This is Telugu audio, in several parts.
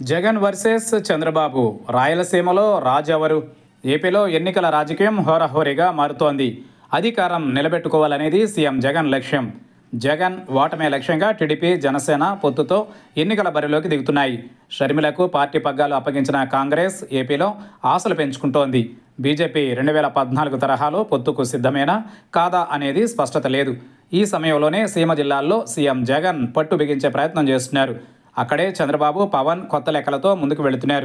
జగన్ వర్సెస్ చంద్రబాబు రాయలసీమలో రాజెవరు? ఏపీలో ఎన్నికల రాజకీయం హోరాహోరీగా మారుతోంది. అధికారం నిలబెట్టుకోవాలనేది సీఎం జగన్ లక్ష్యం. జగన్ ఓటమే లక్ష్యంగా టీడీపీ, జనసేన పొత్తుతో ఎన్నికల బరిలోకి దిగుతున్నాయి. షర్మిలకు పార్టీ పగ్గాలు అప్పగించిన కాంగ్రెస్ ఏపీలో ఆశలు పెంచుకుంటోంది. బీజేపీ 2014 తరహాలో పొత్తుకు సిద్ధమేనా కాదా అనేది స్పష్టత లేదు. ఈ సమయంలోనే సీమ జిల్లాల్లో సీఎం జగన్ పట్టు బిగించే ప్రయత్నం చేస్తున్నారు. అక్కడే చంద్రబాబు, పవన్ కొత్త లెక్కలతో ముందుకు వెళుతున్నారు.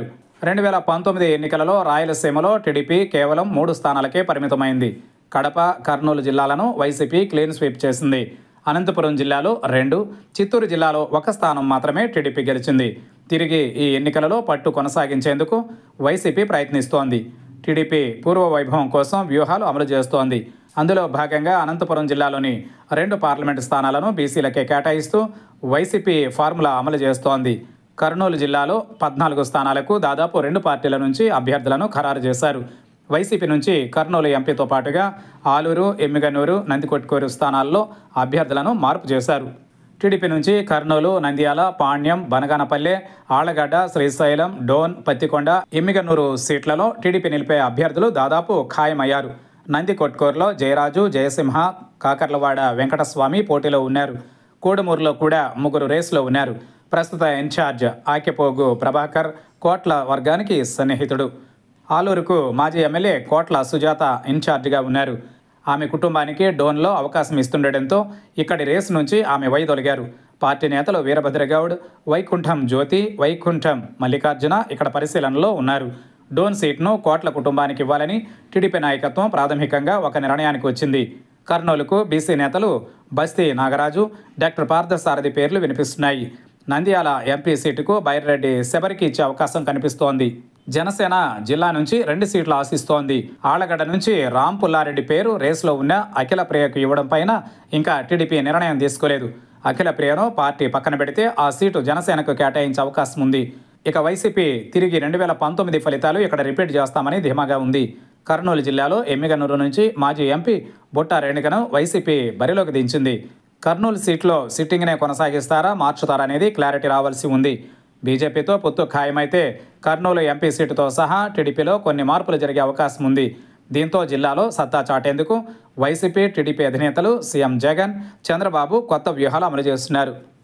2019 ఎన్నికలలో రాయలసీమలో టీడీపీ కేవలం 3 స్థానాలకే పరిమితమైంది. కడప, కర్నూలు జిల్లాలను వైసీపీ క్లీన్ స్వీప్ చేసింది. అనంతపురం జిల్లాలో 2, చిత్తూరు జిల్లాలో 1 స్థానం మాత్రమే టీడీపీ గెలిచింది. తిరిగి ఈ ఎన్నికలలో పట్టు కొనసాగించేందుకు వైసీపీ ప్రయత్నిస్తోంది. టీడీపీ పూర్వ వైభవం కోసం వ్యూహాలు అమలు చేస్తోంది. అందులో భాగంగా అనంతపురం జిల్లాలోని 2 పార్లమెంటు స్థానాలను బీసీలకే కేటాయిస్తూ వైసీపీ ఫార్ములా అమలు చేస్తోంది. కర్నూలు జిల్లాలో 14 స్థానాలకు దాదాపు 2 పార్టీల నుంచి అభ్యర్థులను ఖరారు చేశారు. వైసీపీ నుంచి కర్నూలు ఎంపీతో పాటుగా ఆలూరు, ఎమ్మిగనూరు, నందికొట్కూరు స్థానాల్లో అభ్యర్థులను మార్పు చేశారు. టీడీపీ నుంచి కర్నూలు, నంద్యాల, పాణ్యం, బనగానపల్లె, ఆళ్లగడ్డ, శ్రీశైలం, డోన్, పత్తికొండ, ఎమ్మిగనూరు సీట్లలో టీడీపీ నిలిపే అభ్యర్థులు దాదాపు ఖాయమయ్యారు. నందికొట్కూరులో జయరాజు, జయసింహ, కాకర్లవాడ వెంకటస్వామి పోటీలో ఉన్నారు. కోడుమూరులో కూడా 3 రేసులో ఉన్నారు. ప్రస్తుత ఇన్ఛార్జ్ ఆకెపోగు ప్రభాకర్ కోట్ల వర్గానికి సన్నిహితుడు. ఆలూరుకు మాజీ ఎమ్మెల్యే కోట్ల సుజాత ఇన్ఛార్జిగా ఉన్నారు. ఆమె కుటుంబానికి డోన్లో అవకాశం ఇస్తుండటంతో ఇక్కడి రేసు నుంచి ఆమె వైదొలిగారు. పార్టీ నేతలు వీరభద్రగౌడ్, వైకుంఠం జ్యోతి, వైకుంఠం మల్లికార్జున ఇక్కడ పరిశీలనలో ఉన్నారు. డోన్ సీట్ను కోట్ల కుటుంబానికి ఇవ్వాలని టీడీపీ నాయకత్వం ప్రాథమికంగా ఒక నిర్ణయానికి వచ్చింది. కర్నూలుకు బీసీ నేతలు బస్తీ నాగరాజు, డాక్టర్ పార్థసారథి పేర్లు వినిపిస్తున్నాయి. నంద్యాల ఎంపీ సీటుకు బైరెడ్డి శబరికి ఇచ్చే అవకాశం కనిపిస్తోంది. జనసేన జిల్లా నుంచి 2 సీట్లు ఆశిస్తోంది. ఆళ్లగడ్డ నుంచి రామ్ పుల్లారెడ్డి పేరు రేసులో ఉన్న అఖిల ప్రియకు ఇవ్వడం పైన ఇంకా టీడీపీ నిర్ణయం తీసుకోలేదు. అఖిల ప్రియను పార్టీ పక్కన పెడితే ఆ సీటు జనసేనకు కేటాయించే అవకాశం ఉంది. ఇక వైసీపీ తిరిగి 2019 ఫలితాలు ఇక్కడ రిపీట్ చేస్తామని ధీమాగా ఉంది. కర్నూలు జిల్లాలో ఎమ్మిగనూరు నుంచి మాజీ ఎంపీ బుట్ట రేణుకను వైసీపీ బరిలోకి దించింది. కర్నూలు సీట్లో సిట్టింగ్నే కొనసాగిస్తారా, మార్చుతారా అనేది క్లారిటీ రావాల్సి ఉంది. బీజేపీతో పొత్తు ఖాయమైతే కర్నూలు ఎంపీ సీటుతో సహా టీడీపీలో కొన్ని మార్పులు జరిగే అవకాశం ఉంది. దీంతో జిల్లాలో సత్తా చాటేందుకు వైసీపీ, టీడీపీ అధినేతలు సీఎం జగన్, చంద్రబాబు కొత్త వ్యూహాలు అమలు చేస్తున్నారు.